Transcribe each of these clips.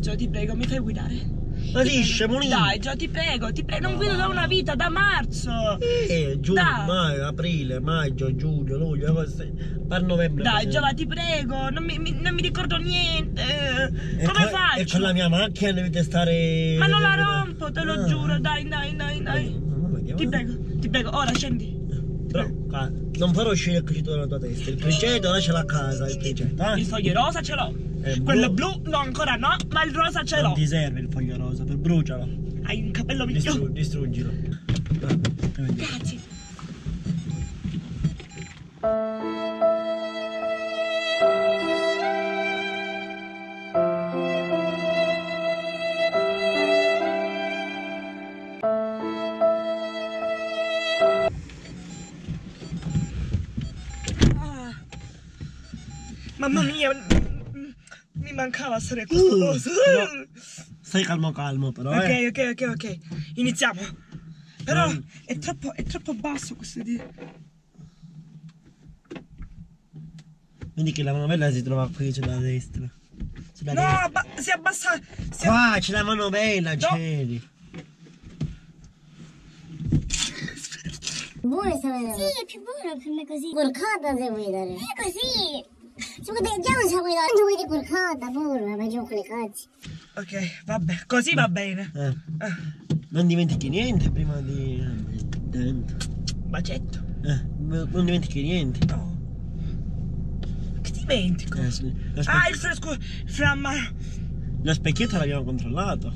Gio, ti prego, mi fai guidare? Ma sì, scemolino. Dai, Gio, ti prego, non guido da una vita, da marzo. Giugno, maggio, aprile, maggio, giugno, luglio, agosto, per novembre. Dai, Giova, ti prego, non mi ricordo niente. Come faccio? E con la mia macchina dovete stare... Ma non la rompo, te lo giuro, dai. Ti prego, ora scendi. Però, non farò uscire il criceto dalla tua testa. Il criceto lasciala a casa, il criceto, Il foglio rosa ce l'ho. Quello blu no, ancora no, ma il rosa ce l'ho. Non ti serve il foglio rosa, per brucialo. Hai un capello migliore. Distruggilo. Grazie. Mamma mia, mi mancava essere questo coso. Stai calmo però. Ok. Iniziamo. Però è troppo basso questo dito. Vedi che la manovella si trova qui sulla destra. No, si abbassa. Qua c'è la manovella, c'eri. Buono sta vedendo? Sì, è più buono per me così. Corcata se vuoi dare. È così. Se vuoi già non sa vuoi dare. Non vuoi di corcata, buono, ma giù con le cazzi. Ok, vabbè, così va bene. Non dimentichi niente prima di... Bacetto. Non dimentichi niente. No. Che dimentico? Il fresco fiamma. Lo specchietto l'abbiamo controllato.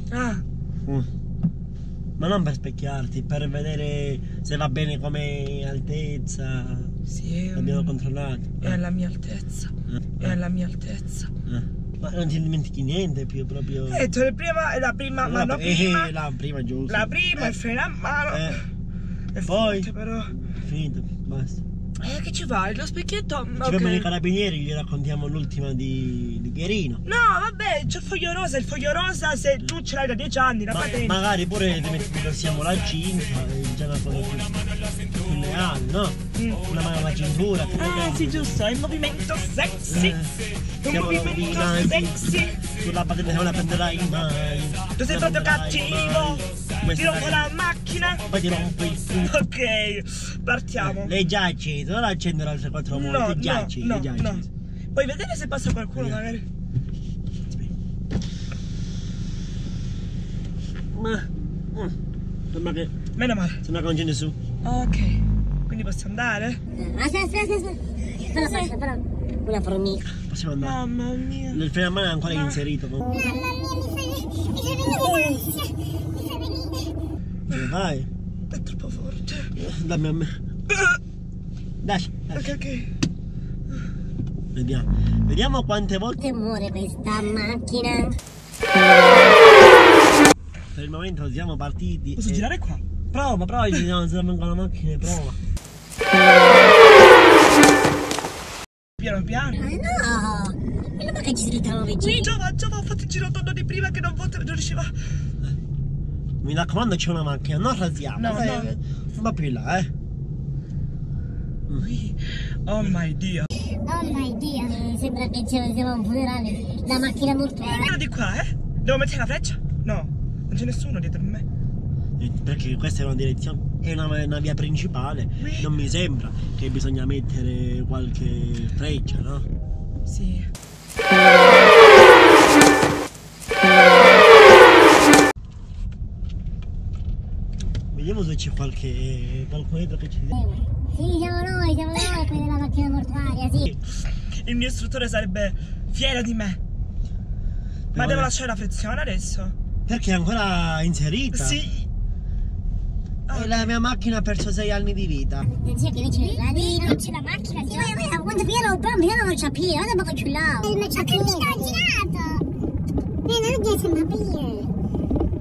Ma non per specchiarti, per vedere se va bene come altezza. Sì, l'abbiamo controllato. È alla mia altezza. È alla mia altezza. Ma non ti dimentichi niente più proprio. La prima manovella. La prima giusto. La prima, il freno a mano. E poi forte, però. Finito, basta. Che ci fai? Lo specchietto. Ci fermano i carabinieri, gli raccontiamo l'ultima di Pierino. No, vabbè, c'è il foglio rosa. Il foglio rosa, se tu ce l'hai da 10 anni, la patente. Magari pure siamo la cinta, già una cosa più leale, no? Una mano alla cintura. Sì, giusto, è il movimento sexy. Un movimento sexy. Sulla patente non la prenderai mai. Tu sei proprio cattivo. Ti rompo la macchina. Poi ti rompo il culo. Ok, partiamo. Lei già acceso, non accendere altre 4 volte. Già acceso. Puoi vedere se passa qualcuno magari. Sembra che... Meno male. Sembra che non c'è nessuno. Ok, quindi possiamo andare? Aspetta, però. Una formica. Possiamo andare. Mamma mia. Il freno a mano è ancora inserito. Mamma mia, mi fai Dove vai? È troppo forte. Dammi a me. Dai. Ok. Vediamo quante volte muore questa macchina. Per il momento siamo partiti. Posso girare qua? Prova, giriamo con la macchina e prova. Piano piano. No! E non che ci si ritrova vicino. Giova, ho fatto il giro tondo di prima che non riusciva. Mi raccomando, c'è una macchina, non rasiamo. No. Non va più là, Oh my Dio. Sembra che siamo a un funerale. La macchina mortuaria. Quello di qua, Devo mettere la freccia? No, non c'è nessuno dietro di me. Perché questa è una direzione, è una via principale. Non mi sembra che bisogna mettere qualche freccia, no? Sì. Vediamo se c'è qualcun dietro che ci vede. Sì, siamo noi, quelli della macchina mortuaria, sì. Il mio istruttore sarebbe fiero di me. Ma devo lasciare la frizione adesso? Perché è ancora inserita? Sì. E la mia macchina ha perso 6 anni di vita. Non c'è la macchina. Sì, ma quando pieno non c'è più, guarda poco più là. Ma c'è più girato. Non sembra più.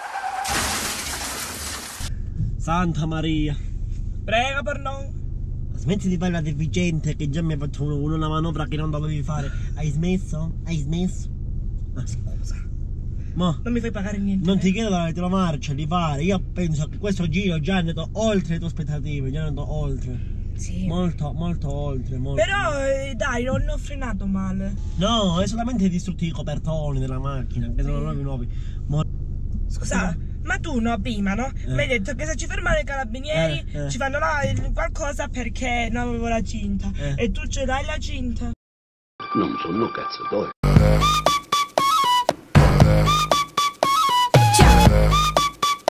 Santa Maria. Prego per noi. Smetti di fare la deficiente che già mi hai fatto una manovra che non dovevi fare. Hai smesso? Scusa. Ma non mi fai pagare niente. Non ti chiedo la retromarcia di fare. Io penso che questo giro già è andato oltre le tue aspettative. Già è andato oltre. Sì. Molto, molto oltre. Molto. Però dai, non ho frenato male. No, è solamente distrutti i copertoni della macchina, che sono nuovi. Scusa, ma tu no, prima, no? Mi hai detto che se ci fermano i carabinieri ci fanno là qualcosa perché non avevo la cinta. E tu ce l'hai la cinta? Non sono cazzatori.